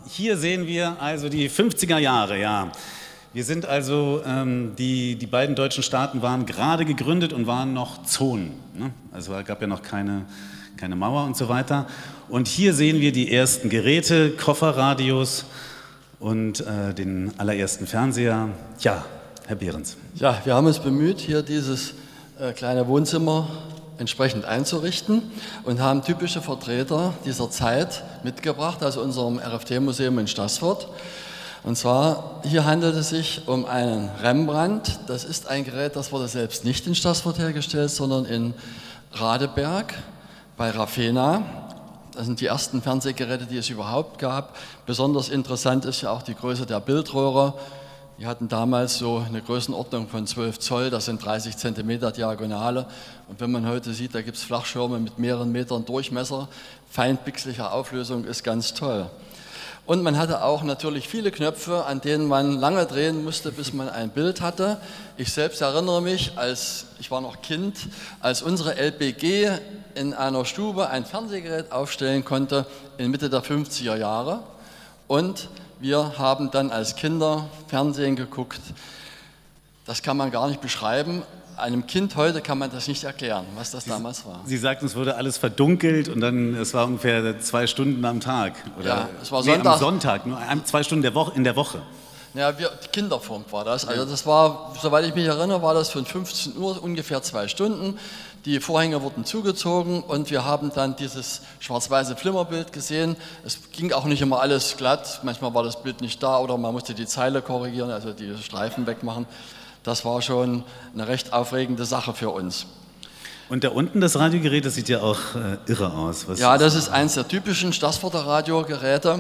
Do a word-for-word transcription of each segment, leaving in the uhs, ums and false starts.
hier sehen wir also die fünfziger Jahre, ja. Wir sind also, ähm, die, die beiden deutschen Staaten waren gerade gegründet und waren noch Zonen, ne? Also es gab ja noch keine, keine Mauer und so weiter. Und hier sehen wir die ersten Geräte, Kofferradios und äh, den allerersten Fernseher. Ja, Herr Behrens. Ja, wir haben uns bemüht, hier dieses äh, kleine Wohnzimmer entsprechend einzurichten und haben typische Vertreter dieser Zeit mitgebracht aus unserem R F T-Museum in Staßfurt. Und zwar, hier handelt es sich um einen Rembrandt. Das ist ein Gerät, das wurde selbst nicht in Staßfurt hergestellt, sondern in Radeberg bei Raffena. Das sind die ersten Fernsehgeräte, die es überhaupt gab. Besonders interessant ist ja auch die Größe der Bildröhre. Die hatten damals so eine Größenordnung von zwölf Zoll, das sind dreißig Zentimeter Diagonale. Und wenn man heute sieht, da gibt es Flachschirme mit mehreren Metern Durchmesser, feinpixeliger Auflösung, ist ganz toll. Und man hatte auch natürlich viele Knöpfe, an denen man lange drehen musste, bis man ein Bild hatte. Ich selbst erinnere mich, als ich war noch Kind, als unsere L P G in einer Stube ein Fernsehgerät aufstellen konnte in Mitte der fünfziger Jahre. Und wir haben dann als Kinder Fernsehen geguckt. Das kann man gar nicht beschreiben. Einem Kind heute kann man das nicht erklären, was das damals war. Sie sagten, es wurde alles verdunkelt und dann, es war ungefähr zwei Stunden am Tag. Oder ja, es war nee, Sonntag. Am Sonntag, nur ein, zwei Stunden der Woche, in der Woche. Ja, wir, Kinderfunk war das. Also das war, soweit ich mich erinnere, war das von fünfzehn Uhr ungefähr zwei Stunden. Die Vorhänge wurden zugezogen und wir haben dann dieses schwarz-weiße Flimmerbild gesehen. Es ging auch nicht immer alles glatt, manchmal war das Bild nicht da oder man musste die Zeile korrigieren, also die Streifen wegmachen. Das war schon eine recht aufregende Sache für uns. Und da unten das Radiogerät, das sieht ja auch äh, irre aus. Was ja, das ist eins der typischen Staßfurter Radiogeräte.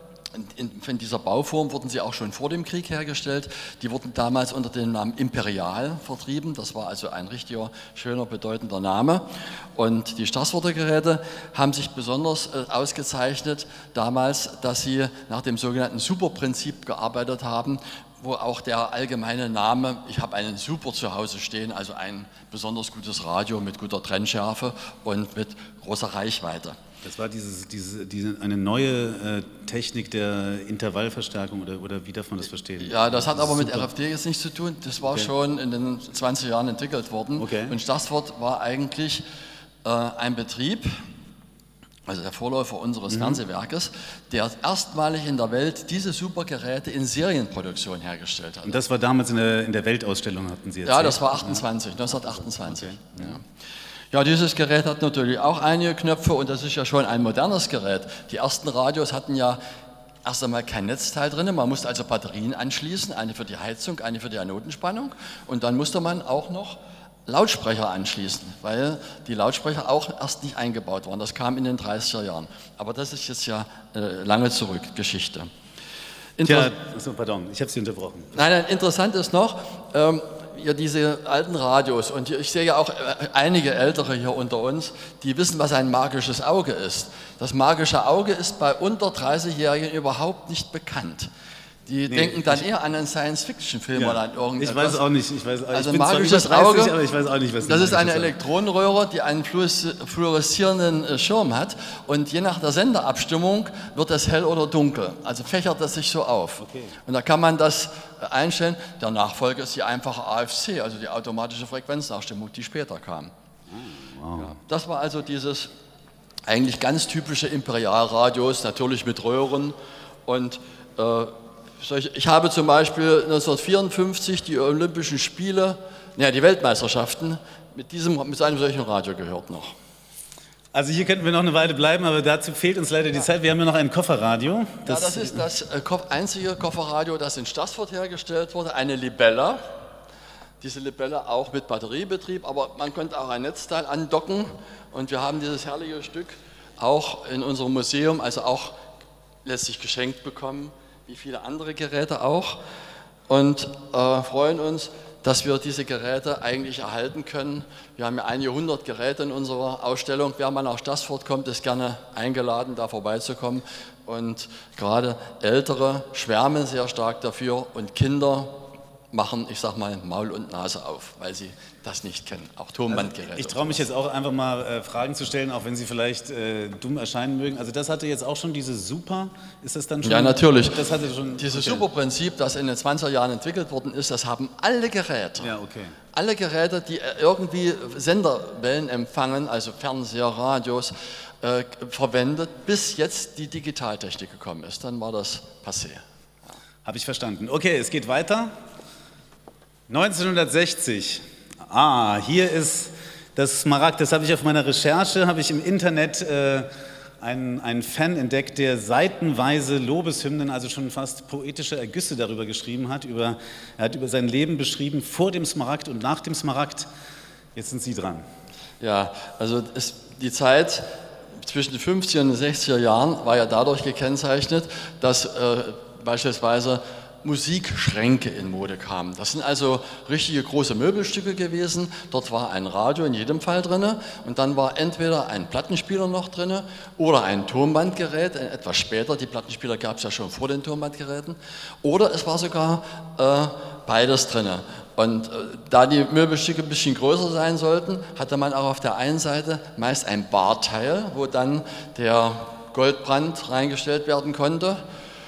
In, in dieser Bauform wurden sie auch schon vor dem Krieg hergestellt. Die wurden damals unter dem Namen Imperial vertrieben. Das war also ein richtiger, schöner, bedeutender Name. Und die Staßfurter Geräte haben sich besonders äh, ausgezeichnet damals, dass sie nach dem sogenannten Superprinzip gearbeitet haben, wo auch der allgemeine Name, ich habe einen Super zu Hause stehen, also ein besonders gutes Radio mit guter Trennschärfe und mit großer Reichweite. Das war dieses, diese, diese, eine neue äh, Technik der Intervallverstärkung oder, oder wie darf man das verstehen? Ja, das hat das aber mit super. R F T jetzt nichts zu tun. Das war okay. schon in den zwanziger Jahren entwickelt worden. Okay. Und Staßfurt war eigentlich äh, ein Betrieb, also der Vorläufer unseres mhm. Fernsehwerkes, der erstmalig in der Welt diese Supergeräte in Serienproduktion hergestellt hat. Und das war damals in der, in der Weltausstellung, hatten Sie erzählt? Ja, das war achtundzwanzig, ja. neunzehnhundertachtundzwanzig. Okay. Ja. Ja, dieses Gerät hat natürlich auch einige Knöpfe und das ist ja schon ein modernes Gerät. Die ersten Radios hatten ja erst einmal kein Netzteil drin, man musste also Batterien anschließen, eine für die Heizung, eine für die Anodenspannung und dann musste man auch noch Lautsprecher anschließen, weil die Lautsprecher auch erst nicht eingebaut waren. Das kam in den dreißiger Jahren. Aber das ist jetzt ja äh, lange zurück, Geschichte. Inter Tja, so, pardon, ich habe Sie unterbrochen. Nein, nein, interessant ist noch, ähm, ja, diese alten Radios, und ich sehe ja auch einige Ältere hier unter uns, die wissen, was ein magisches Auge ist. Das magische Auge ist bei unter dreißigjährigen überhaupt nicht bekannt. Die nee, denken dann ich, eher an einen Science-Fiction-Film ja, oder an irgendetwas. Ich weiß auch nicht. Ich weiß, also ich bin magisches zwar über dreißig, Auge, aber ich weiß auch nicht, was das ist eine Elektronenröhre, die einen fluoreszierenden Schirm hat und je nach der Senderabstimmung wird es hell oder dunkel. Also fächert das sich so auf. Okay. Und da kann man das einstellen. Der Nachfolger ist die einfache A F C, also die automatische Frequenznachstimmung, die später kam. Wow. Ja, das war also dieses eigentlich ganz typische Imperialradios, natürlich mit Röhren und äh, ich habe zum Beispiel neunzehnhundertvierundfünfzig die Olympischen Spiele, naja, die Weltmeisterschaften mit, diesem, mit einem solchen Radio gehört noch. Also hier könnten wir noch eine Weile bleiben, aber dazu fehlt uns leider die Zeit. Wir haben ja noch ein Kofferradio. Das ja, das ist das einzige Kofferradio, das in Staßfurt hergestellt wurde, eine Libella. Diese Libella auch mit Batteriebetrieb, aber man konnte auch ein Netzteil andocken und wir haben dieses herrliche Stück auch in unserem Museum, also auch letztlich geschenkt bekommen, wie viele andere Geräte auch, und äh, freuen uns, dass wir diese Geräte eigentlich erhalten können. Wir haben ja einige hundert Geräte in unserer Ausstellung. Wer mal nach Staßfurt kommt, ist gerne eingeladen, da vorbeizukommen. Und gerade Ältere schwärmen sehr stark dafür und Kinder machen, ich sag mal, Maul und Nase auf, weil sie das nicht kennen, auch Tonbandgeräte. Also ich traue mich jetzt auch einfach mal äh, Fragen zu stellen, auch wenn sie vielleicht äh, dumm erscheinen mögen. Also das hatte jetzt auch schon diese Super, ist das dann schon? Ja, natürlich. Das hatte schon, Dieses okay. Super-Prinzip, das in den zwanziger Jahren entwickelt worden ist, das haben alle Geräte. Ja, okay. Alle Geräte, die irgendwie Senderwellen empfangen, also Fernseher, Radios, äh, verwendet, bis jetzt die Digitaltechnik gekommen ist. Dann war das passé. Ja. Habe ich verstanden. Okay, es geht weiter. neunzehnhundertsechzig. Ah, hier ist das Smaragd. Das habe ich auf meiner Recherche, habe ich im Internet äh, einen, einen Fan entdeckt, der seitenweise Lobeshymnen, also schon fast poetische Ergüsse darüber geschrieben hat. Über, er hat über sein Leben beschrieben, vor dem Smaragd und nach dem Smaragd. Jetzt sind Sie dran. Ja, also es, die Zeit zwischen den fünfziger und den sechziger Jahren war ja dadurch gekennzeichnet, dass äh, beispielsweise Musikschränke in Mode kamen. Das sind also richtige große Möbelstücke gewesen. Dort war ein Radio in jedem Fall drin und dann war entweder ein Plattenspieler noch drin oder ein Tonbandgerät, etwas später. Die Plattenspieler gab es ja schon vor den Tonbandgeräten. Oder es war sogar äh, beides drin. Und äh, da die Möbelstücke ein bisschen größer sein sollten, hatte man auch auf der einen Seite meist ein Barteil, wo dann der Goldbrand reingestellt werden konnte.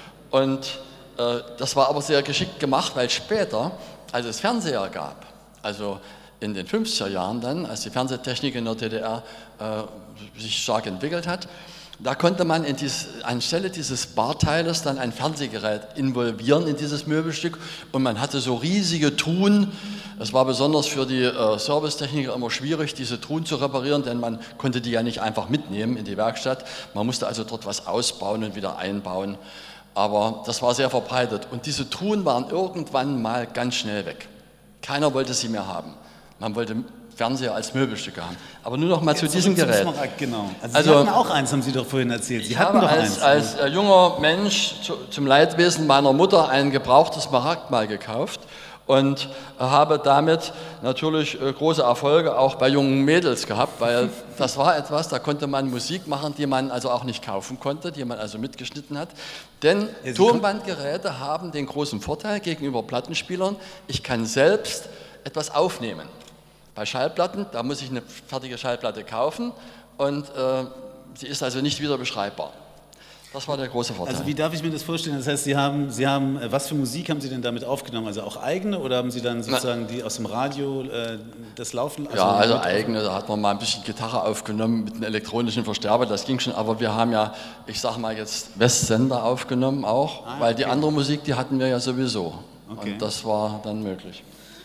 Und das war aber sehr geschickt gemacht, weil später, als es Fernseher gab, also in den fünfziger Jahren dann, als die Fernsehtechnik in der D D R äh, sich stark entwickelt hat, da konnte man in dies, anstelle dieses Barteiles dann ein Fernsehgerät involvieren in dieses Möbelstück und man hatte so riesige Truhen. Es war besonders für die äh, Servicetechniker immer schwierig, diese Truhen zu reparieren, denn man konnte die ja nicht einfach mitnehmen in die Werkstatt. Man musste also dort was ausbauen und wieder einbauen. Aber das war sehr verbreitet und diese Truhen waren irgendwann mal ganz schnell weg. Keiner wollte sie mehr haben. Man wollte Fernseher als Möbelstücke haben. Aber nur noch mal ja, zu diesem Gerät. Smaragd, genau. Also Sie also, hatten auch eins, haben Sie doch vorhin erzählt. Sie ich hatten habe doch als, eins. als junger Mensch zu, zum Leidwesen meiner Mutter ein gebrauchtes Smaragd mal gekauft und habe damit natürlich große Erfolge auch bei jungen Mädels gehabt, weil das war etwas, da konnte man Musik machen, die man also auch nicht kaufen konnte, die man also mitgeschnitten hat. Denn ja, Tonbandgeräte haben den großen Vorteil gegenüber Plattenspielern, ich kann selbst etwas aufnehmen. Bei Schallplatten, da muss ich eine fertige Schallplatte kaufen und äh, sie ist also nicht wieder beschreibbar. Das war der große Vorteil. Also wie darf ich mir das vorstellen? Das heißt, Sie haben, Sie haben, was für Musik haben Sie denn damit aufgenommen? Also auch eigene oder haben Sie dann sozusagen Na, die aus dem Radio äh, das Laufen? Also ja, also eigene, da hat man mal ein bisschen Gitarre aufgenommen mit einem elektronischen Verstärker, das ging schon, aber wir haben ja, ich sag mal jetzt Westsender aufgenommen auch, ah, weil okay. die andere Musik, die hatten wir ja sowieso okay. und das war dann möglich.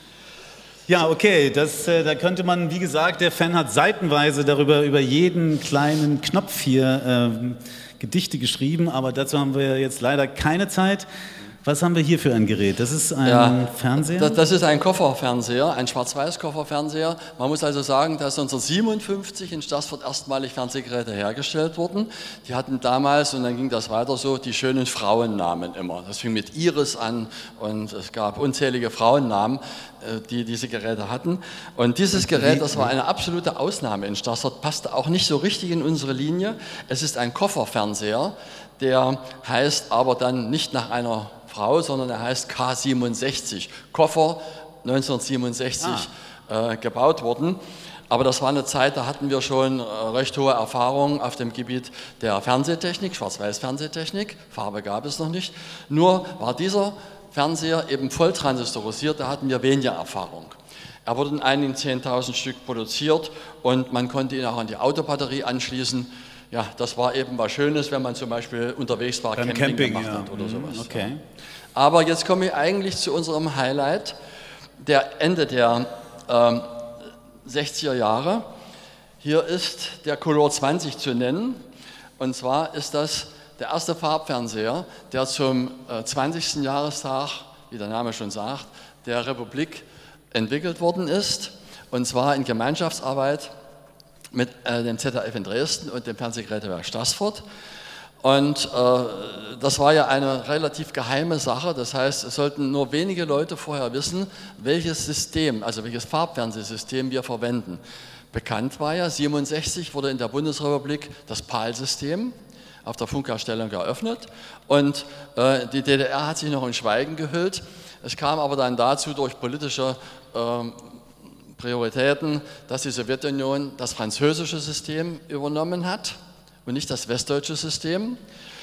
Ja, okay, das, äh, da könnte man, wie gesagt, der Fan hat seitenweise darüber, über jeden kleinen Knopf hier äh, Gedichte geschrieben, aber dazu haben wir jetzt leider keine Zeit. Was haben wir hier für ein Gerät? Das ist ein ja, Fernseher? Das, das ist ein Kofferfernseher, ein Schwarz-Weiß-Kofferfernseher. Man muss also sagen, dass neunzehnhundertsiebenundfünfzig in Stassfurt erstmalig Fernsehgeräte hergestellt wurden. Die hatten damals, und dann ging das weiter so, die schönen Frauennamen immer. Das fing mit Iris an und es gab unzählige Frauennamen, die diese Geräte hatten. Und dieses Gerät, das war eine absolute Ausnahme in Stassfurt, passte auch nicht so richtig in unsere Linie. Es ist ein Kofferfernseher, der heißt aber dann nicht nach einer Frau, sondern er heißt K siebenundsechzig. Koffer neunzehnhundertsiebenundsechzig ah. äh, gebaut worden. Aber das war eine Zeit, da hatten wir schon äh, recht hohe Erfahrungen auf dem Gebiet der Fernsehtechnik, Schwarz-Weiß-Fernsehtechnik. Farbe gab es noch nicht. Nur war dieser Fernseher eben voll transistorisiert, da hatten wir weniger Erfahrung. Er wurde in einigen zehntausend Stück produziert und man konnte ihn auch an die Autobatterie anschließen. Ja, das war eben was Schönes, wenn man zum Beispiel unterwegs war, Camping, Camping gemacht ja. hat oder sowas. Okay. Ja. Aber jetzt komme ich eigentlich zu unserem Highlight, der Ende der ähm, sechziger Jahre. Hier ist der Color zwanzig zu nennen. Und zwar ist das der erste Farbfernseher, der zum äh, zwanzigsten Jahrestag, wie der Name schon sagt, der Republik entwickelt worden ist. Und zwar in Gemeinschaftsarbeit mit äh, dem Z D F in Dresden und dem Fernsehgerätewerk Stassfurt. Und äh, das war ja eine relativ geheime Sache, das heißt, es sollten nur wenige Leute vorher wissen, welches System, also welches Farbfernsehsystem wir verwenden. Bekannt war ja, siebenundsechzig wurde in der Bundesrepublik das PAL-System auf der Funkherstellung eröffnet und äh, die D D R hat sich noch in Schweigen gehüllt, Es kam aber dann dazu durch politische ähm, Prioritäten, dass die Sowjetunion das französische System übernommen hat und nicht das westdeutsche System.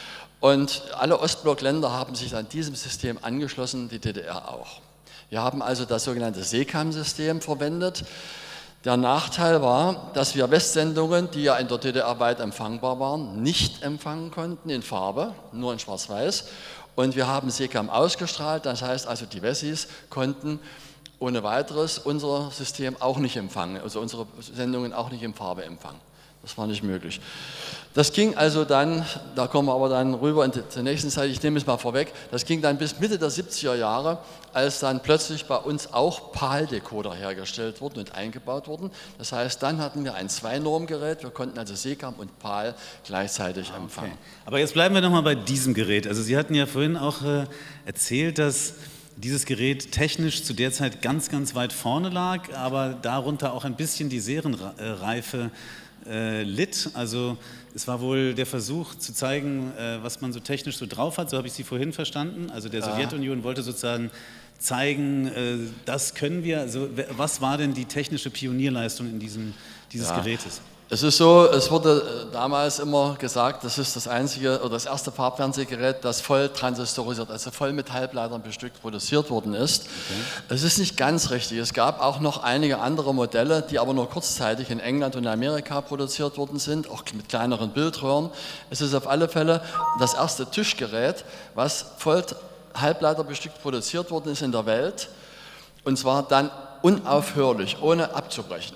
Und alle Ostblockländer haben sich an diesem System angeschlossen, die D D R auch. Wir haben also das sogenannte SECAM-System verwendet. Der Nachteil war, dass wir Westsendungen, die ja in der D D R weit empfangbar waren, nicht empfangen konnten in Farbe, nur in Schwarz-Weiß. Und wir haben SECAM ausgestrahlt, das heißt also die Wessis konnten ohne weiteres unser System auch nicht empfangen, also unsere Sendungen auch nicht in Farbe empfangen. Das war nicht möglich. Das ging also dann, da kommen wir aber dann rüber in zur nächsten Zeit, ich nehme es mal vorweg, das ging dann bis Mitte der siebziger Jahre, als dann plötzlich bei uns auch PAL-Decoder hergestellt wurden und eingebaut wurden. Das heißt, dann hatten wir ein Zwei-Norm-Gerät, wir konnten also SECAM und PAL gleichzeitig empfangen. Okay. Aber jetzt bleiben wir nochmal bei diesem Gerät. Also Sie hatten ja vorhin auch äh, erzählt, dass dieses Gerät technisch zu der Zeit ganz, ganz weit vorne lag, aber darunter auch ein bisschen die Serienreife äh, litt. Also es war wohl der Versuch zu zeigen, äh, was man so technisch so drauf hat, so habe ich Sie vorhin verstanden. Also der ja. Sowjetunion wollte sozusagen zeigen, äh, das können wir. Also was war denn die technische Pionierleistung in diesem, dieses ja. Gerätes? Es ist so, es wurde damals immer gesagt, das ist das einzige oder das erste Farbfernsehgerät, das voll transistorisiert, also voll mit Halbleitern bestückt produziert worden ist. Okay. Es ist nicht ganz richtig. Es gab auch noch einige andere Modelle, die aber nur kurzzeitig in England und Amerika produziert worden sind, auch mit kleineren Bildröhren. Es ist auf alle Fälle das erste Tischgerät, was voll Halbleiter bestückt produziert worden ist in der Welt, und zwar dann unaufhörlich, ohne abzubrechen.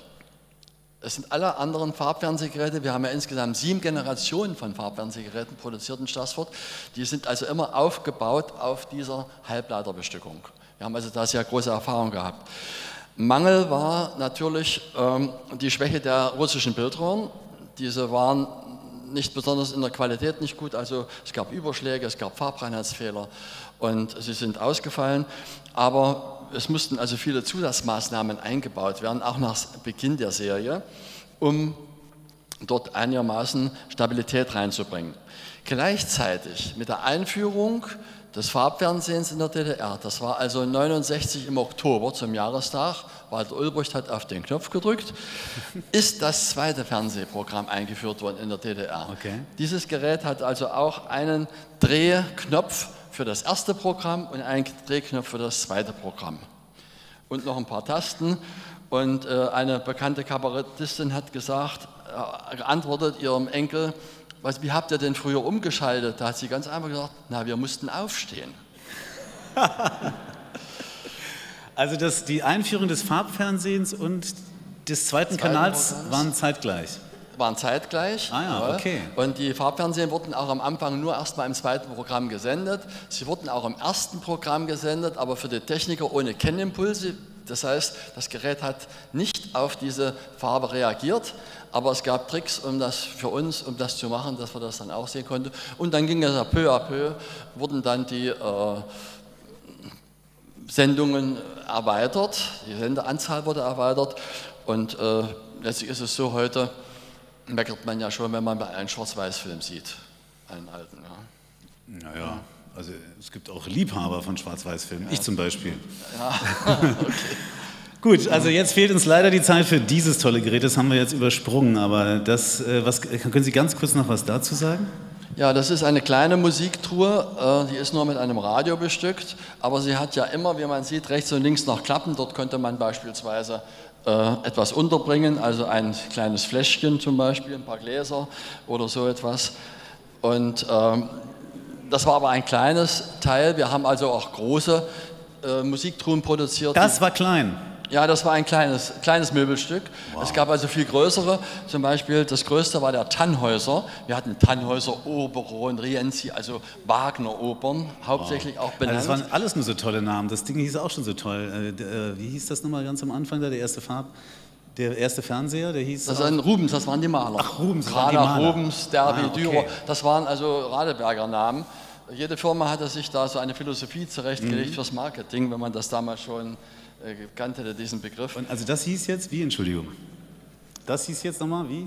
Es sind alle anderen Farbfernsehgeräte, wir haben ja insgesamt sieben Generationen von Farbfernsehgeräten produziert in Staßfurt, die sind also immer aufgebaut auf dieser Halbleiterbestückung. Wir haben also da sehr große Erfahrung gehabt. Mangel war natürlich ähm, die Schwäche der russischen Bildröhren. Diese waren nicht besonders in der Qualität nicht gut, also es gab Überschläge, es gab Farbreinheitsfehler und sie sind ausgefallen, aber es mussten also viele Zusatzmaßnahmen eingebaut werden, auch nach Beginn der Serie, um dort einigermaßen Stabilität reinzubringen. Gleichzeitig mit der Einführung des Farbfernsehens in der D D R, das war also neunundsechzig im Oktober zum Jahrestag, Walter Ulbricht hat auf den Knopf gedrückt, ist das zweite Fernsehprogramm eingeführt worden in der D D R. Okay. Dieses Gerät hat also auch einen Drehknopf für das erste Programm und einen Drehknopf für das zweite Programm. Und noch ein paar Tasten. Und äh, eine bekannte Kabarettistin hat gesagt, äh, geantwortet ihrem Enkel, was, wie habt ihr denn früher umgeschaltet? Da hat sie ganz einfach gesagt, na, wir mussten aufstehen. Also das, die Einführung des Farbfernsehens und des zweiten Kanals waren zeitgleich? Waren zeitgleich. Ah ja, okay. Und die Farbfernsehen wurden auch am Anfang nur erstmal im zweiten Programm gesendet. Sie wurden auch im ersten Programm gesendet, aber für die Techniker ohne Kennimpulse. Das heißt, das Gerät hat nicht auf diese Farbe reagiert, aber es gab Tricks, um das für uns, um das zu machen, dass wir das dann auch sehen konnten. Und dann ging es ja peu à peu, wurden dann die äh, Sendungen erweitert, die Sendeanzahl wurde erweitert und äh, letztlich ist es so heute, meckert man ja schon, wenn man einen Schwarz-Weiß-Film sieht, einen alten. Ja. Naja, also es gibt auch Liebhaber von Schwarz-Weiß-Filmen, ja. Ich zum Beispiel. Ja, okay. Gut, also jetzt fehlt uns leider die Zeit für dieses tolle Gerät, das haben wir jetzt übersprungen, aber das, was, können Sie ganz kurz noch was dazu sagen? Ja, das ist eine kleine Musiktruhe, die ist nur mit einem Radio bestückt, aber sie hat ja immer, wie man sieht, rechts und links noch Klappen, dort könnte man beispielsweise etwas unterbringen, also ein kleines Fläschchen zum Beispiel, ein paar Gläser oder so etwas. Und ähm, das war aber ein kleines Teil. Wir haben also auch große äh, Musiktruhen produziert. Das war klein? Ja, das war ein kleines, kleines Möbelstück. Wow. Es gab also viel größere. Zum Beispiel das größte war der Tannhäuser. Wir hatten Tannhäuser, Oberon, Rienzi, also Wagner-Opern, hauptsächlich wow. auch benannt. Also das waren alles nur so tolle Namen. Das Ding hieß auch schon so toll. Äh, wie hieß das nochmal ganz am Anfang da, der erste Farb? Der erste Fernseher, der hieß... Das waren Rubens, das waren die Maler. Ach, Rubens, das waren die Maler. Rubens, Derby, ah, okay. Dürer. Das waren also Radeberger Namen. Jede Firma hatte sich da so eine Philosophie zurechtgelegt mhm. fürs Marketing, wenn man das damals schon äh, gekannt hätte, diesen Begriff. Und also das hieß jetzt, wie, Entschuldigung, das hieß jetzt nochmal, wie?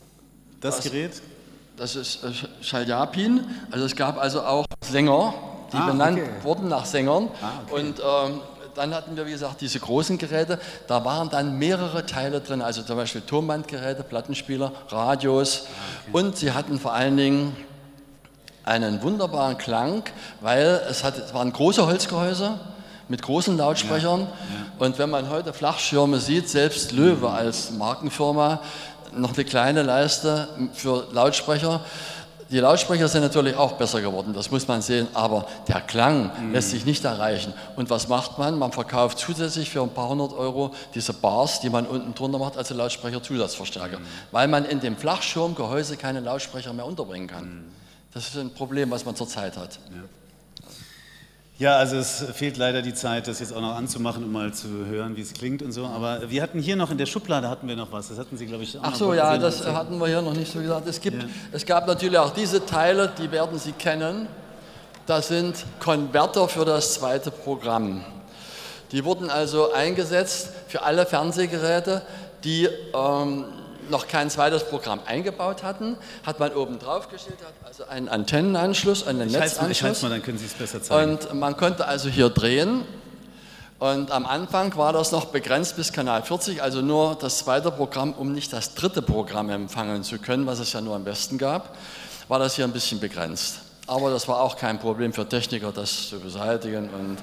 Das, das Gerät? Das ist äh, Schaljapin, also es gab also auch Sänger, die ah, benannt okay. wurden nach Sängern. Ah, okay. Und ähm, dann hatten wir, wie gesagt, diese großen Geräte. Da waren dann mehrere Teile drin, also zum Beispiel Tonbandgeräte, Plattenspieler, Radios. Ah, okay. Und sie hatten vor allen Dingen einen wunderbaren Klang, weil es, hat, es waren große Holzgehäuse mit großen Lautsprechern. Ja, ja. Und wenn man heute Flachschirme sieht, selbst Löwe als Markenfirma, noch eine kleine Leiste für Lautsprecher. Die Lautsprecher sind natürlich auch besser geworden, das muss man sehen, aber der Klang mhm. lässt sich nicht erreichen. Und was macht man? Man verkauft zusätzlich für ein paar hundert Euro diese Bars, die man unten drunter macht, also Lautsprecher-Zusatzverstärker, mhm. weil man in dem Flachschirmgehäuse keine Lautsprecher mehr unterbringen kann. Mhm. Das ist ein Problem, was man zurzeit hat. Ja. Ja, also es fehlt leider die Zeit, das jetzt auch noch anzumachen, um mal zu hören, wie es klingt und so. Aber wir hatten hier noch in der Schublade hatten wir noch was. Das hatten Sie, glaube ich, auch Ach so, ja, das hatten wir hier noch nicht so gesagt. Es gibt, ja. es gab natürlich auch diese Teile, die werden Sie kennen. Das sind Konverter für das zweite Programm. Die wurden also eingesetzt für alle Fernsehgeräte, die ähm, noch kein zweites Programm eingebaut hatten, hat man oben drauf gestellt, hat also einen Antennenanschluss, einen ich Netzanschluss. Ich halte es mal, dann können Sie es besser zeigen. Und man konnte also hier drehen. Und am Anfang war das noch begrenzt bis Kanal vierzig, also nur das zweite Programm, um nicht das dritte Programm empfangen zu können, was es ja nur am Westen gab, war das hier ein bisschen begrenzt. Aber das war auch kein Problem für Techniker, das zu beseitigen. Und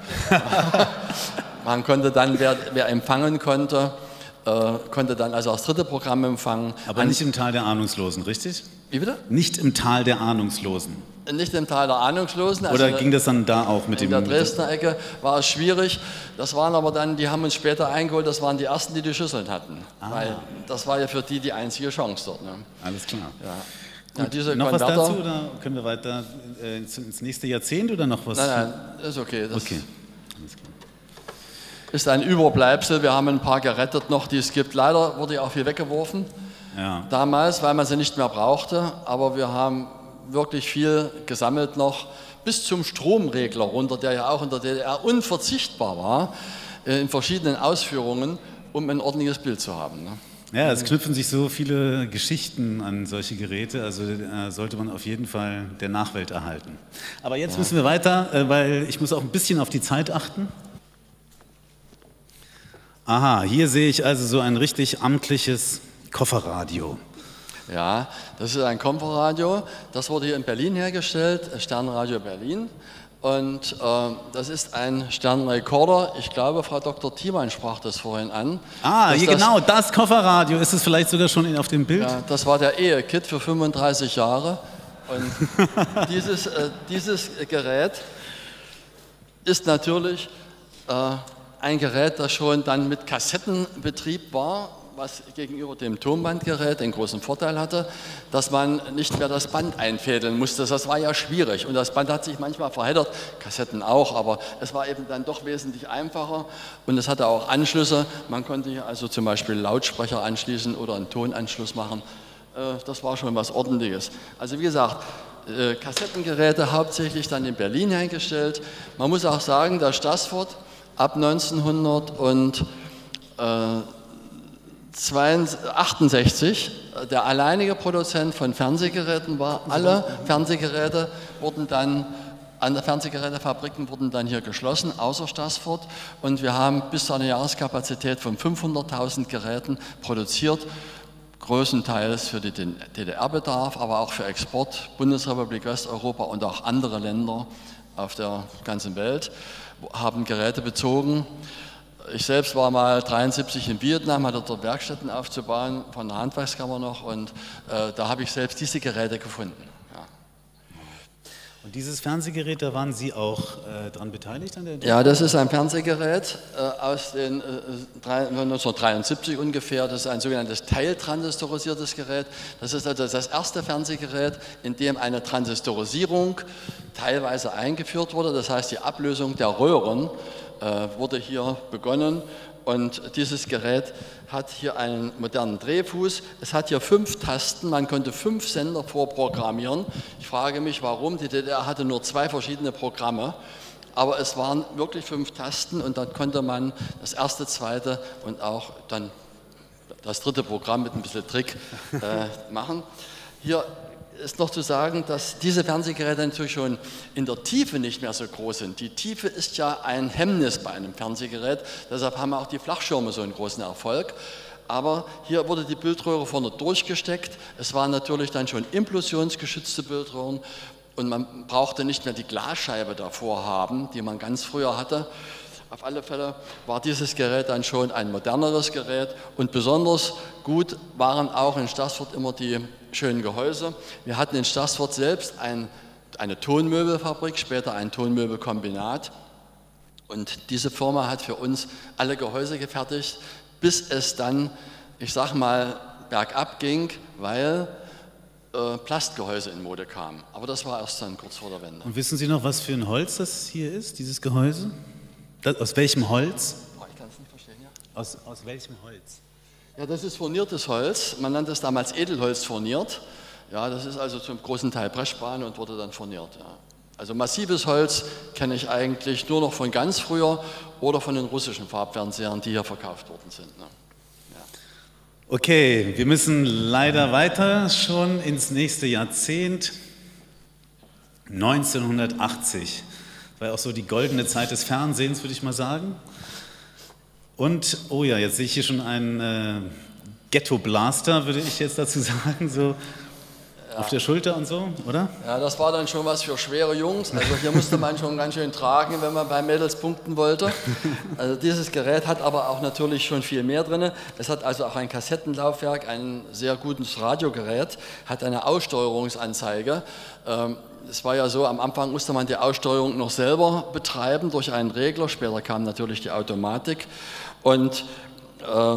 man konnte dann, wer, wer empfangen konnte, konnte dann also das dritte Programm empfangen. Aber nicht im Tal der Ahnungslosen, richtig? Wie bitte? Nicht im Tal der Ahnungslosen. Nicht im Tal der Ahnungslosen. Also Oder ging das dann da auch mit in dem... In der Dresdner Ecke war es schwierig. Das waren aber dann, die haben uns später eingeholt, das waren die Ersten, die die Schüsseln hatten. Ah. Weil das war ja für die die einzige Chance dort. Ne? Alles klar. Ja. Ja, diese noch Konverter, was dazu oder können wir weiter äh, ins nächste Jahrzehnt oder noch was? Nein, nein, ist okay. Das okay. Alles klar. Ist ein Überbleibsel. Wir haben ein paar gerettet noch, die es gibt. Leider wurde ja auch viel weggeworfen ja. damals, weil man sie nicht mehr brauchte. Aber wir haben wirklich viel gesammelt noch, bis zum Stromregler runter, der ja auch in der D D R unverzichtbar war, in verschiedenen Ausführungen, um ein ordentliches Bild zu haben. Ne? Ja, es knüpfen sich so viele Geschichten an solche Geräte, also äh, sollte man auf jeden Fall der Nachwelt erhalten. Aber jetzt ja. müssen wir weiter, äh, weil ich muss auch ein bisschen auf die Zeit achten. Aha, hier sehe ich also so ein richtig amtliches Kofferradio. Ja, das ist ein Kofferradio. Das wurde hier in Berlin hergestellt, Sternradio Berlin. Und äh, das ist ein Sternrekorder. Ich glaube, Frau Doktor Thiemann sprach das vorhin an. Ah, hier das, genau, das Kofferradio. Ist es vielleicht sogar schon auf dem Bild? Ja, das war der Ehekit für fünfunddreißig Jahre. Und dieses, äh, dieses Gerät ist natürlich... Äh, ein Gerät, das schon dann mit Kassettenbetrieb war, was gegenüber dem Tonbandgerät den großen Vorteil hatte, dass man nicht mehr das Band einfädeln musste. Das war ja schwierig und das Band hat sich manchmal verheddert, Kassetten auch, aber es war eben dann doch wesentlich einfacher und es hatte auch Anschlüsse. Man konnte hier also zum Beispiel Lautsprecher anschließen oder einen Tonanschluss machen. Das war schon was Ordentliches. Also wie gesagt, Kassettengeräte hauptsächlich dann in Berlin hergestellt. Man muss auch sagen, der Staßfurt ab neunzehnhundertachtundsechzig der alleinige Produzent von Fernsehgeräten war. Alle Fernsehgeräte wurden dann, an der Fernsehgerätefabriken wurden dann hier geschlossen, außer Staßfurt. Und wir haben bis zu einer Jahreskapazität von fünfhunderttausend Geräten produziert, größtenteils für den D D R-Bedarf, aber auch für Export, Bundesrepublik, Westeuropa und auch andere Länder auf der ganzen Welt. Haben Geräte bezogen. Ich selbst war mal dreiundsiebzig in Vietnam, hatte dort Werkstätten aufzubauen, von der Handwerkskammer noch, und äh, da habe ich selbst diese Geräte gefunden. Ja. Und dieses Fernsehgerät, da waren Sie auch äh, dran beteiligt? An der ja, das ist ein Fernsehgerät äh, aus den äh, neunzehnhundertdreiundsiebzig ungefähr. Das ist ein sogenanntes teiltransistorisiertes Gerät. Das ist also das erste Fernsehgerät, in dem eine Transistorisierung teilweise eingeführt wurde. Das heißt, die Ablösung der Röhren äh, wurde hier begonnen. Und dieses Gerät hat hier einen modernen Drehfuß. Es hat hier fünf Tasten, man konnte fünf Sender vorprogrammieren. Ich frage mich, warum. Die D D R hatte nur zwei verschiedene Programme, aber es waren wirklich fünf Tasten und dann konnte man das erste, zweite und auch dann das dritte Programm mit ein bisschen Trick äh, machen. Hier ist noch zu sagen, dass diese Fernsehgeräte natürlich schon in der Tiefe nicht mehr so groß sind. Die Tiefe ist ja ein Hemmnis bei einem Fernsehgerät, deshalb haben auch die Flachschirme so einen großen Erfolg. Aber hier wurde die Bildröhre vorne durchgesteckt. Es waren natürlich dann schon implosionsgeschützte Bildröhren und man brauchte nicht mehr die Glasscheibe davor haben, die man ganz früher hatte. Auf alle Fälle war dieses Gerät dann schon ein moderneres Gerät und besonders gut waren auch in Staßfurt immer die schönen Gehäuse. Wir hatten in Staßfurt selbst ein, eine Tonmöbelfabrik, später ein Tonmöbelkombinat und diese Firma hat für uns alle Gehäuse gefertigt, bis es dann, ich sag mal, bergab ging, weil äh, Plastgehäuse in Mode kamen. Aber das war erst dann kurz vor der Wende. Und wissen Sie noch, was für ein Holz das hier ist, dieses Gehäuse? Das, aus welchem Holz? Oh, ich kann es nicht verstehen, ja. Aus, aus welchem Holz? Ja, das ist furniertes Holz. Man nannte es damals Edelholz furniert. Ja, das ist also zum großen Teil Pressspan und wurde dann furniert. Ja. Also massives Holz kenne ich eigentlich nur noch von ganz früher oder von den russischen Farbfernsehern, die hier verkauft worden sind. Ne? Ja. Okay, wir müssen leider weiter schon ins nächste Jahrzehnt. neunzehnhundertachtzig war auch so die goldene Zeit des Fernsehens, würde ich mal sagen. Und, oh ja, jetzt sehe ich hier schon einen äh, Ghetto-Blaster, würde ich jetzt dazu sagen, so ja. Auf der Schulter und so, oder? Ja, das war dann schon was für schwere Jungs. Also hier musste man schon ganz schön tragen, wenn man bei Mädels punkten wollte. Also dieses Gerät hat aber auch natürlich schon viel mehr drin. Es hat also auch ein Kassettenlaufwerk, ein sehr gutes Radiogerät, hat eine Aussteuerungsanzeige. Es war ja so, am Anfang musste man die Aussteuerung noch selber betreiben durch einen Regler, später kam natürlich die Automatik und äh,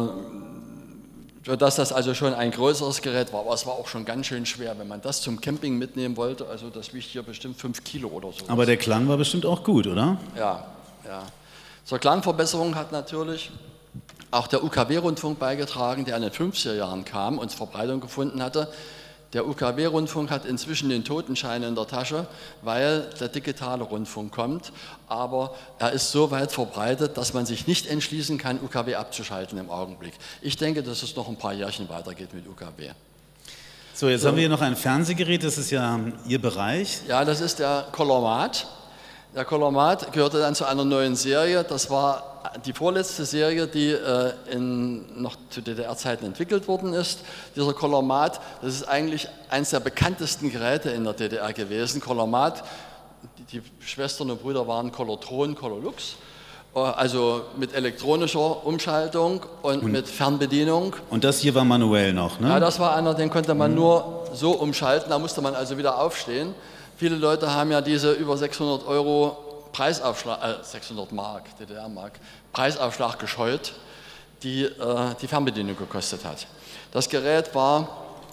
dass das also schon ein größeres Gerät war, aber es war auch schon ganz schön schwer, wenn man das zum Camping mitnehmen wollte, also das wiegt hier bestimmt fünf Kilo oder so. Aber der Klang war bestimmt auch gut, oder? Ja, ja. Zur Klangverbesserung hat natürlich auch der U K W-Rundfunk beigetragen, der in den fünfziger Jahren kam und Verbreitung gefunden hatte. Der U K W-Rundfunk hat inzwischen den Totenschein in der Tasche, weil der digitale Rundfunk kommt, aber er ist so weit verbreitet, dass man sich nicht entschließen kann, U K W abzuschalten im Augenblick. Ich denke, dass es noch ein paar Jährchen weitergeht mit U K W. So, jetzt so. haben wir hier noch ein Fernsehgerät, das ist ja Ihr Bereich. Ja, das ist der Colormat. Der Colormat gehörte dann zu einer neuen Serie, das war die vorletzte Serie, die äh, in, noch zu D D R-Zeiten entwickelt worden ist. Dieser Colormat, das ist eigentlich eines der bekanntesten Geräte in der D D R gewesen. Colormat, die, die Schwestern und Brüder waren Colortron, Colorlux, äh, also mit elektronischer Umschaltung und, und mit Fernbedienung. Und das hier war manuell noch, ne? Ja, das war einer, den konnte man mhm. nur so umschalten, da musste man also wieder aufstehen. Viele Leute haben ja diese über sechshundert Euro Preisaufschlag, äh, sechshundert Mark, D D R-Mark, Preisaufschlag gescheut, die äh, die Fernbedienung gekostet hat. Das Gerät war,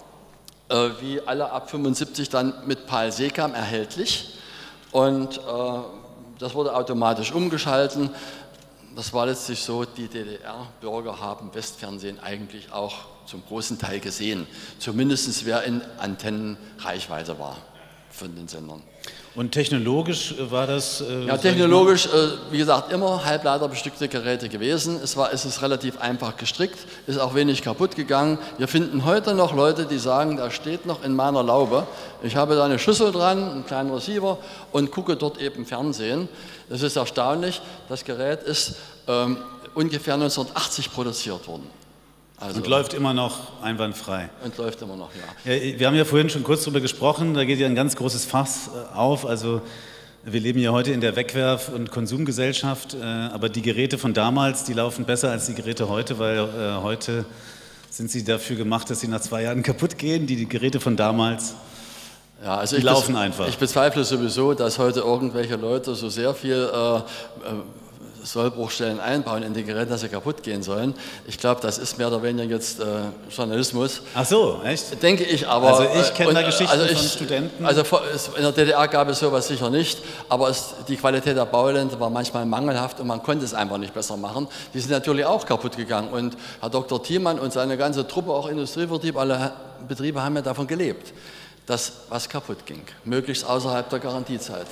äh, wie alle ab fünfundsiebzig, dann mit PAL SECAM erhältlich und äh, das wurde automatisch umgeschalten. Das war letztlich so, die D D R-Bürger haben Westfernsehen eigentlich auch zum großen Teil gesehen, zumindest wer in Antennenreichweite war von den Sendern. Und technologisch war das? Äh, ja, technologisch, äh, wie gesagt, immer halbleiterbestückte Geräte gewesen. Es, war, es ist relativ einfach gestrickt, ist auch wenig kaputt gegangen. Wir finden heute noch Leute, die sagen, da steht noch in meiner Laube, ich habe da eine Schüssel dran, einen kleinen Receiver und gucke dort eben Fernsehen. Das ist erstaunlich, das Gerät ist ähm, ungefähr neunzehnhundertachtzig produziert worden. Also und läuft immer noch einwandfrei. Und läuft immer noch, ja. ja. Wir haben ja vorhin schon kurz darüber gesprochen, da geht ja ein ganz großes Fass auf. Also wir leben ja heute in der Wegwerf- und Konsumgesellschaft, aber die Geräte von damals, die laufen besser als die Geräte heute, weil äh, heute sind sie dafür gemacht, dass sie nach zwei Jahren kaputt gehen. Die, die Geräte von damals, ja, also die ich laufen einfach. Ich bezweifle sowieso, dass heute irgendwelche Leute so sehr viel äh, äh, Sollbruchstellen einbauen in die Geräte, dass sie kaputt gehen sollen. Ich glaube, das ist mehr oder weniger jetzt äh, Journalismus. Ach so, echt? Denke ich, aber... Also ich kenne da Geschichten also ich, von Studenten. Also in der D D R gab es sowas sicher nicht, aber es, die Qualität der Bauländer war manchmal mangelhaft und man konnte es einfach nicht besser machen. Die sind natürlich auch kaputt gegangen und Herr Doktor Thiemann und seine ganze Truppe, auch Industriebetrieb, alle Betriebe haben ja davon gelebt, dass was kaputt ging, möglichst außerhalb der Garantiezeit.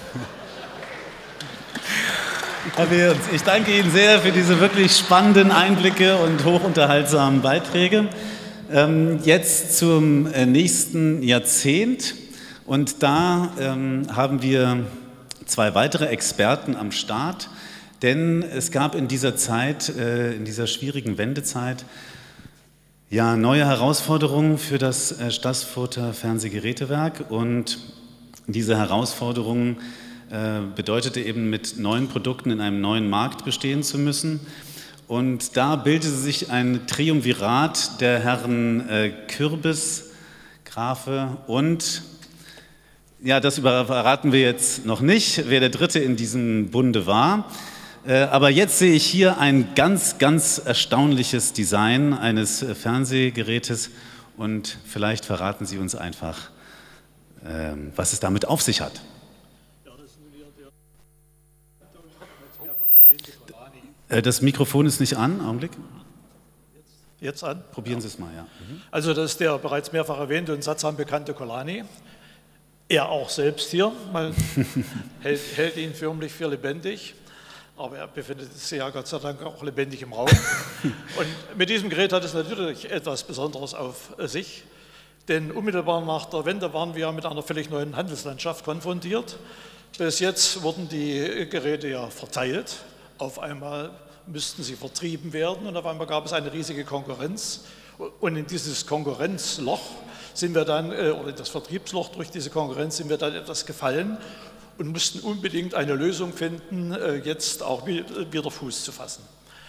Herr Behrens, ich danke Ihnen sehr für diese wirklich spannenden Einblicke und hochunterhaltsamen Beiträge. Ähm, jetzt zum äh, nächsten Jahrzehnt und da ähm, haben wir zwei weitere Experten am Start, denn es gab in dieser Zeit, äh, in dieser schwierigen Wendezeit, ja, neue Herausforderungen für das äh, Staßfurter Fernsehgerätewerk und diese Herausforderungen äh, bedeutete eben mit neuen Produkten in einem neuen Markt bestehen zu müssen. Und da bildete sich ein Triumvirat der Herren äh, Kürbis, Grafe und, ja, das verraten wir jetzt noch nicht, wer der Dritte in diesem Bunde war. Äh, aber jetzt sehe ich hier ein ganz, ganz erstaunliches Design eines äh, Fernsehgerätes und vielleicht verraten Sie uns einfach, äh, was es damit auf sich hat. Das Mikrofon ist nicht an, Augenblick. Jetzt an? Probieren Sie es mal, ja. Mhm. Also das ist der bereits mehrfach erwähnte und sattsam bekannte Colani. Er auch selbst hier, man hält, hält ihn förmlich für lebendig, aber er befindet sich ja Gott sei Dank auch lebendig im Raum. Und mit diesem Gerät hat es natürlich etwas Besonderes auf sich, denn unmittelbar nach der Wende waren wir mit einer völlig neuen Handelslandschaft konfrontiert. Bis jetzt wurden die Geräte ja verteilt. Auf einmal müssten sie vertrieben werden und auf einmal gab es eine riesige Konkurrenz. Und in dieses Konkurrenzloch sind wir dann, oder das Vertriebsloch durch diese Konkurrenz sind wir dann etwas gefallen und mussten unbedingt eine Lösung finden, jetzt auch wieder Fuß zu fassen.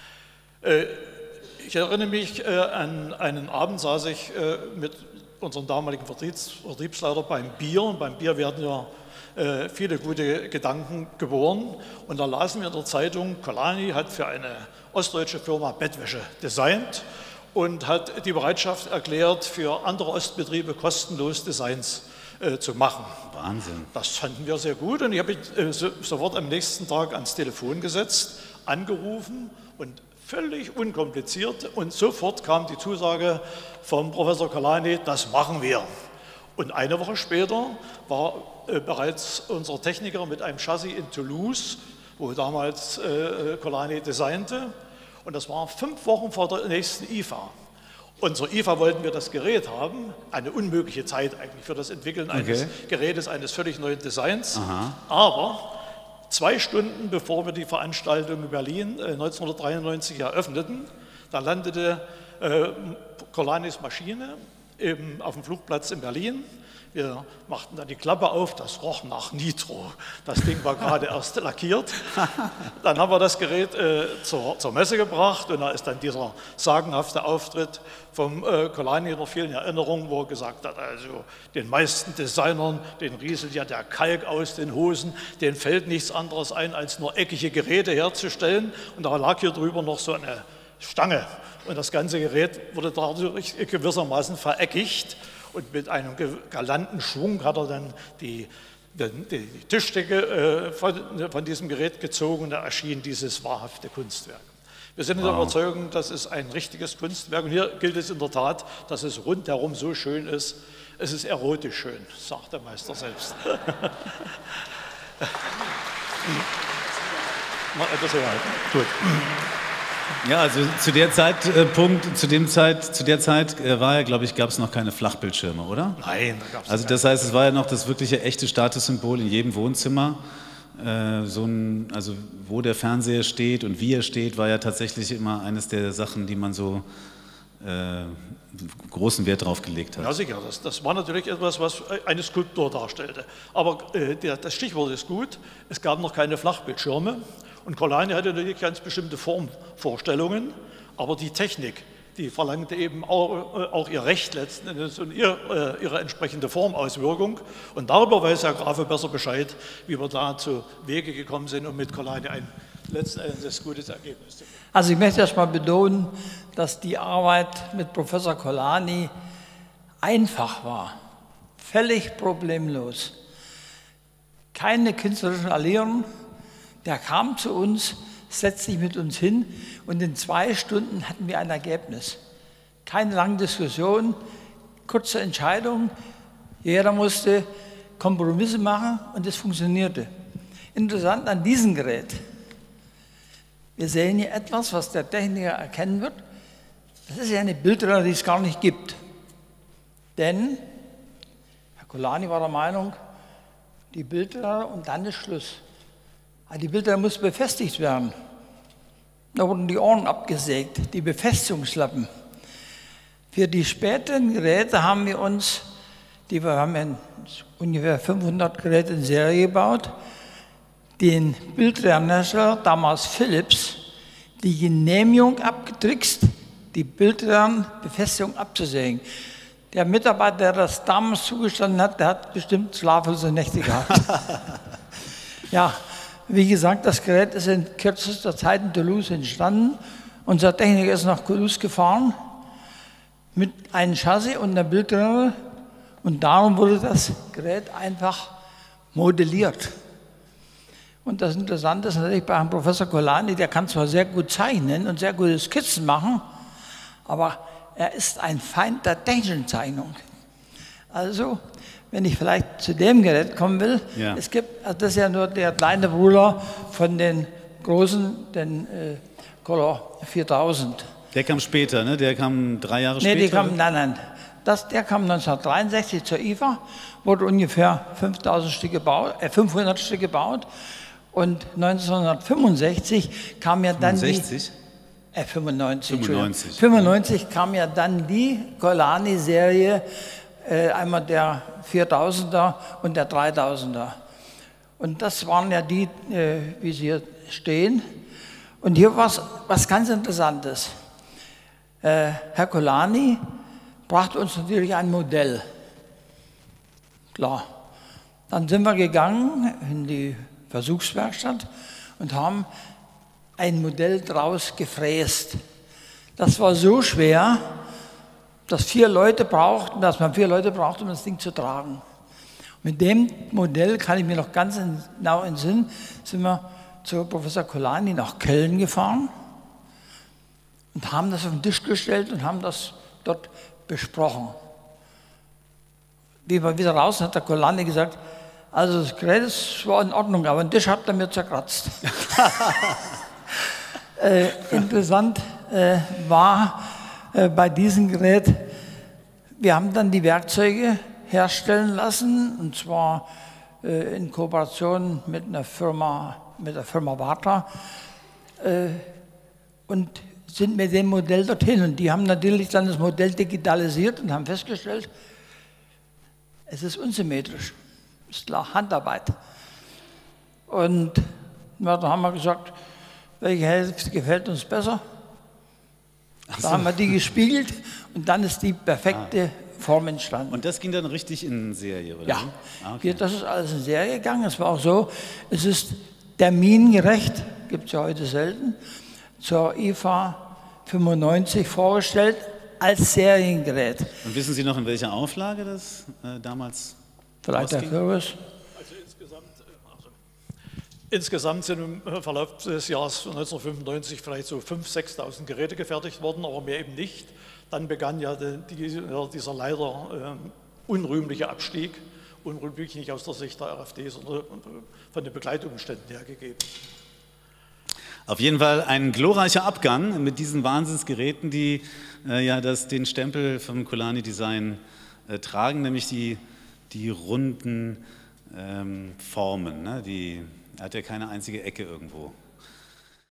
Ich erinnere mich an einen Abend, saß ich mit unserem damaligen Vertriebsleiter beim Bier. Und beim Bier werden ja viele gute Gedanken geboren. Und da lasen wir in der Zeitung, Colani hat für eine ostdeutsche Firma Bettwäsche designt und hat die Bereitschaft erklärt, für andere Ostbetriebe kostenlos Designs äh, zu machen. Wahnsinn. Das fanden wir sehr gut und ich habe mich äh, so, sofort am nächsten Tag ans Telefon gesetzt, angerufen und völlig unkompliziert und sofort kam die Zusage vom Professor Colani, das machen wir. Und eine Woche später war äh, bereits unser Techniker mit einem Chassis in Toulouse, wo damals äh, Colani designte. Und das war fünf Wochen vor der nächsten I F A. Und zur I F A wollten wir das Gerät haben, eine unmögliche Zeit eigentlich für das Entwickeln eines okay. Gerätes, eines völlig neuen Designs. Aha. Aber zwei Stunden bevor wir die Veranstaltung in Berlin äh, neunzehnhundertdreiundneunzig eröffneten, da landete äh, Colanis Maschine eben auf dem Flugplatz in Berlin. Wir machten dann die Klappe auf, das roch nach Nitro. Das Ding war gerade erst lackiert. Dann haben wir das Gerät äh, zur, zur Messe gebracht und da ist dann dieser sagenhafte Auftritt vom äh, Colani noch vielen Erinnerungen, wo er gesagt hat, also den meisten Designern, den rieselt ja der Kalk aus den Hosen, denen fällt nichts anderes ein, als nur eckige Geräte herzustellen. Und da lag hier drüber noch so eine Stange. Und das ganze Gerät wurde dadurch gewissermaßen vereckigt. Und mit einem galanten Schwung hat er dann die, die, die Tischdecke äh, von, von diesem Gerät gezogen und da erschien dieses wahrhafte Kunstwerk. Wir sind in der Überzeugung, das ist ein richtiges Kunstwerk. Und hier gilt es in der Tat, dass es rundherum so schön ist. Es ist erotisch schön, sagt der Meister selbst. Gut. Ja, also zu der Zeitpunkt, zu dem Zeit, zu der Zeit äh, war ja, glaube ich, gab es noch keine Flachbildschirme, oder? Nein, da gab es Also das heißt, es war ja noch das wirkliche echte Statussymbol in jedem Wohnzimmer. Äh, so ein, also wo der Fernseher steht und wie er steht, war ja tatsächlich immer eines der Sachen, die man so äh, großen Wert drauf gelegt hat. Ja, sicher. Das, das war natürlich etwas, was eine Skulptur darstellte. Aber äh, der, das Stichwort ist gut. Es gab noch keine Flachbildschirme. Und Colani hatte natürlich ganz bestimmte Formvorstellungen, aber die Technik, die verlangte eben auch, auch ihr Recht letzten Endes und ihr, ihre entsprechende Formauswirkung. Und darüber weiß Herr Grafe besser Bescheid, wie wir da zu Wege gekommen sind, um mit Colani ein letzten Endes gutes Ergebnis zu finden. Also ich möchte erst mal betonen, dass die Arbeit mit Professor Colani einfach war, völlig problemlos. Keine künstlerischen Allüren. Der kam zu uns, setzte sich mit uns hin und in zwei Stunden hatten wir ein Ergebnis. Keine lange Diskussion, kurze Entscheidung. Jeder musste Kompromisse machen und es funktionierte. Interessant an diesem Gerät. Wir sehen hier etwas, was der Techniker erkennen wird. Das ist ja eine Bildrenner, die es gar nicht gibt. Denn Herr Colani war der Meinung, die Bildrenner und dann ist Schluss. Aber die Bildrenner muss befestigt werden. Da wurden die Ohren abgesägt, die Befestigungslappen. Für die späteren Geräte haben wir uns, die wir haben ja ungefähr fünfhundert Geräte in Serie gebaut, den Bildlernhersteller, damals Philips, die Genehmigung abgetrickst, die Bildlernbefestigung abzusägen. Der Mitarbeiter, der das damals zugestanden hat, der hat bestimmt schlaflose Nächte gehabt. Ja, wie gesagt, das Gerät ist in kürzester Zeit in Toulouse entstanden. Unser Techniker ist nach Toulouse gefahren mit einem Chassis und einer Bildrenner und darum wurde das Gerät einfach modelliert. Und das Interessante ist natürlich bei Herrn Professor Colani, der kann zwar sehr gut zeichnen und sehr gute Skizzen machen, aber er ist ein Feind der technischen Zeichnung. Also, wenn ich vielleicht zu dem Gerät kommen will, ja. Es gibt, also das ist ja nur der kleine Bruder von den großen, den äh, Color viertausend. Der kam später, ne? Der kam drei Jahre nee, später? Die kam, nein, nein. Das, der kam neunzehnhundertdreiundsechzig zur I F A, wurde ungefähr fünftausend Stück gebaut, äh, fünfhundert Stück gebaut. Und neunzehnhundertfünfundsechzig kam ja dann fünfundsechzig? die, äh, fünfundneunzig, fünfundneunzig. fünfundneunzig kam ja dann die Colani-Serie, äh, einmal der viertausender und der dreitausender. Und das waren ja die, äh, wie sie hier stehen. Und hier war was ganz Interessantes. Äh, Herr Colani brachte uns natürlich ein Modell. Klar. Dann sind wir gegangen in die Versuchswerkstatt und haben ein Modell draus gefräst. Das war so schwer, dass vier Leute brauchten, dass man vier Leute brauchte, um das Ding zu tragen. Mit dem Modell kann ich mir noch ganz genau in Sinn, sind wir zu Professor Colani nach Köln gefahren und haben das auf den Tisch gestellt und haben das dort besprochen. Wie wir wieder raus sind, hat der Colani gesagt, also das Gerät ist zwar in Ordnung, aber den Tisch hat er mir zerkratzt. äh, interessant äh, war äh, bei diesem Gerät, wir haben dann die Werkzeuge herstellen lassen, und zwar äh, in Kooperation mit einer Firma, mit der Firma Vatra, äh, und sind mit dem Modell dorthin. Und die haben natürlich dann das Modell digitalisiert und haben festgestellt, es ist unsymmetrisch. Ist klar, Handarbeit. Und na, da haben wir gesagt, welche Hälfte gefällt uns besser? Da so. haben wir die gespiegelt und dann ist die perfekte ah. Form entstanden. Und das ging dann richtig in Serie, oder? Ja, ah, okay. Das ist alles in Serie gegangen. Es war auch so, es ist termingerecht, gibt es ja heute selten, zur I F A fünfundneunzig vorgestellt als Seriengerät. Und wissen Sie noch, in welcher Auflage das äh, damals Vielleicht der Kürbis. Also insgesamt, also insgesamt sind im Verlauf des Jahres neunzehnhundertfünfundneunzig vielleicht so fünftausend, sechstausend Geräte gefertigt worden, aber mehr eben nicht. Dann begann ja die, die, dieser leider äh, unrühmliche Abstieg, unrühmlich nicht aus der Sicht der R F D, sondern von den Begleitumständen her gegeben. Auf jeden Fall ein glorreicher Abgang mit diesen Wahnsinnsgeräten, die äh, ja das, den Stempel vom Colani-Design äh, tragen, nämlich die die runden ähm, Formen, ne? Die, er hat ja keine einzige Ecke irgendwo.